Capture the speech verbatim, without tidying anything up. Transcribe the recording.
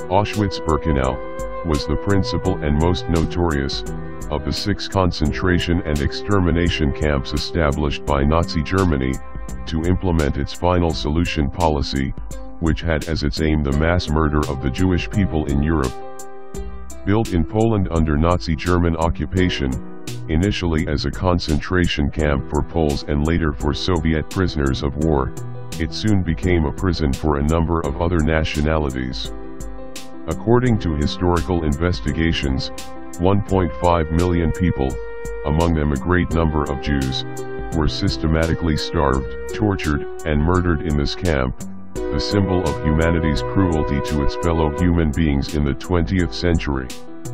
Auschwitz-Birkenau was the principal and most notorious of the six concentration and extermination camps established by Nazi Germany to implement its final solution policy, which had as its aim the mass murder of the Jewish people in Europe. Built in Poland under Nazi German occupation, initially as a concentration camp for Poles and later for Soviet prisoners of war, it soon became a prison for a number of other nationalities. According to historical investigations, one point five million people, among them a great number of Jews, were systematically starved, tortured, and murdered in this camp, the symbol of humanity's cruelty to its fellow human beings in the twentieth century.